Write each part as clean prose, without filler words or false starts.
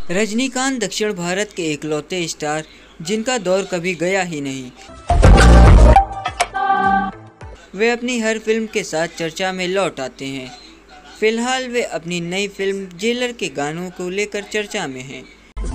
रजनीकांत दक्षिण भारत के इकलौते स्टार जिनका दौर कभी गया ही नहीं। वे अपनी हर फिल्म के साथ चर्चा में लौट आते हैं। फिलहाल वे अपनी नई फिल्म जेलर के गानों को लेकर चर्चा में हैं।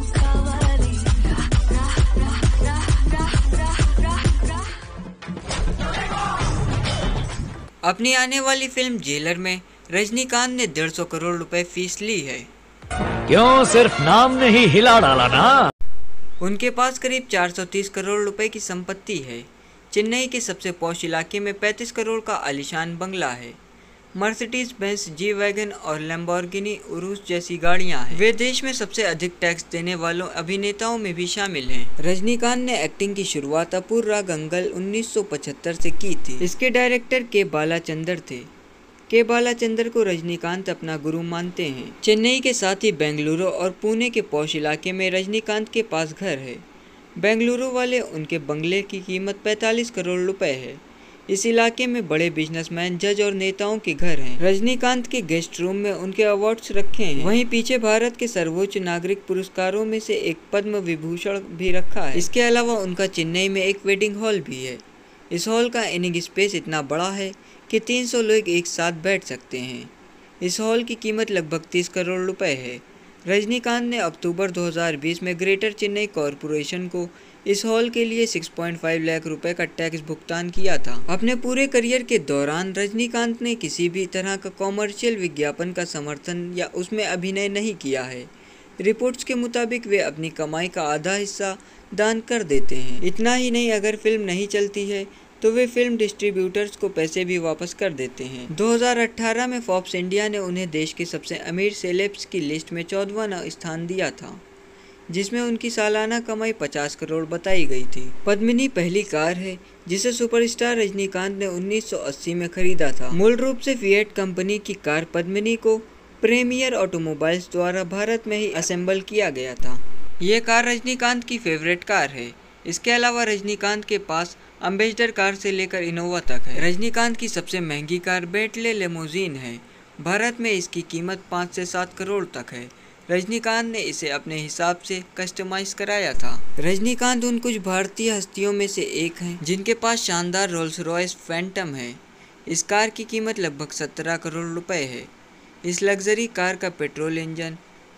अपनी आने वाली फिल्म जेलर में रजनीकांत ने 150 करोड़ रुपए फीस ली है। क्यों, सिर्फ नाम ने ही हिला डाला ना। उनके पास करीब 430 करोड़ रुपए की संपत्ति है। चेन्नई के सबसे पॉश इलाके में 35 करोड़ का आलीशान बंगला है। मर्सिडीज बेंज, जी वैगन और लैम्बोर्गिनी उरुस जैसी गाड़ियां हैं। वे देश में सबसे अधिक टैक्स देने वालों अभिनेताओं में भी शामिल हैं। रजनीकांत ने एक्टिंग की शुरुआत अपूर्वा गंगल 1975 से की थी। इसके डायरेक्टर के बालाचंदर थे। के बालाचंदर को रजनीकांत अपना गुरु मानते हैं। चेन्नई के साथ ही बेंगलुरु और पुणे के पॉश इलाके में रजनीकांत के पास घर है। बेंगलुरु वाले उनके बंगले की कीमत 45 करोड़ रुपए है। इस इलाके में बड़े बिजनेसमैन, जज और नेताओं के घर हैं। रजनीकांत के गेस्ट रूम में उनके अवार्ड्स रखे हैं। वहीं पीछे भारत के सर्वोच्च नागरिक पुरस्कारों में से एक पद्म विभूषण भी रखा है। इसके अलावा उनका चेन्नई में एक वेडिंग हॉल भी है। इस हॉल का इनिंग स्पेस इतना बड़ा है कि 300 लोग एक साथ बैठ सकते हैं। इस हॉल की कीमत लगभग 30 करोड़ रुपए है। रजनीकांत ने अक्टूबर 2020 में ग्रेटर चेन्नई कॉरपोरेशन को इस हॉल के लिए 6.5 लाख रुपए का टैक्स भुगतान किया था। अपने पूरे करियर के दौरान रजनीकांत ने किसी भी तरह का कॉमर्शियल विज्ञापन का समर्थन या उसमें अभिनय नहीं किया है। रिपोर्ट्स के मुताबिक वे अपनी कमाई का आधा हिस्सा दान कर देते हैं। इतना ही नहीं, अगर फिल्म नहीं चलती है तो वे फिल्म डिस्ट्रीब्यूटर्स को पैसे भी वापस कर देते हैं। 2018 में फोर्ब्स इंडिया ने उन्हें देश के सबसे अमीर सेलेब्स की लिस्ट में 14वां स्थान दिया था, जिसमें उनकी सालाना कमाई 50 करोड़ बताई गई थी। पद्मिनी पहली कार है जिसे सुपरस्टार रजनीकांत ने 1980 में खरीदा था। मूल रूप से फिएट कंपनी की कार पद्मिनी को प्रीमियर ऑटोमोबाइल्स द्वारा भारत में ही असेंबल किया गया था। ये कार रजनीकांत की फेवरेट कार है। इसके अलावा रजनीकांत के पास एम्बेसडर कार से लेकर इनोवा तक है। रजनीकांत की सबसे महंगी कार बेंटले लिमोजिन है। भारत में इसकी कीमत 5 से 7 करोड़ तक है। रजनीकांत ने इसे अपने हिसाब से कस्टमाइज कराया था। रजनीकांत उन कुछ भारतीय हस्तियों में से एक हैं जिनके पास शानदार रोल्स रॉयस फैंटम है। इस कार की कीमत लगभग 17 करोड़ रुपए है। इस लग्जरी कार का पेट्रोल इंजन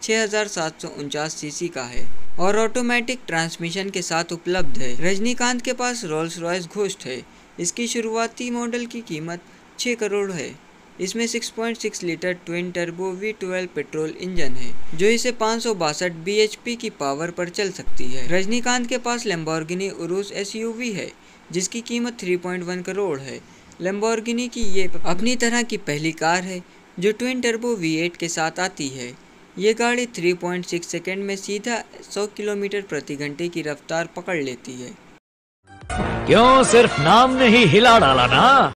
6749 सीसी का है और ऑटोमेटिक ट्रांसमिशन के साथ उपलब्ध है। रजनीकांत के पास रोल्स रॉयस घोस्ट है। इसकी शुरुआती मॉडल की कीमत 6 करोड़ है। इसमें 6.6 litre twin turbo V12 petrol engine है जो इसे 562 bhp की पावर पर चल सकती है। रजनीकांत के पास लैम्बोर्गिनी उरुस SUV है जिसकी कीमत 3.1 करोड़ है। लैम्बोर्गिनी की ये अपनी तरह की पहली कार है जो ट्विन टर्बो V8 के साथ आती है। ये गाड़ी 3.6 सेकंड में सीधा 100 किलोमीटर प्रति घंटे की रफ्तार पकड़ लेती है। क्यों, सिर्फ नाम ने ही हिला डाला ना।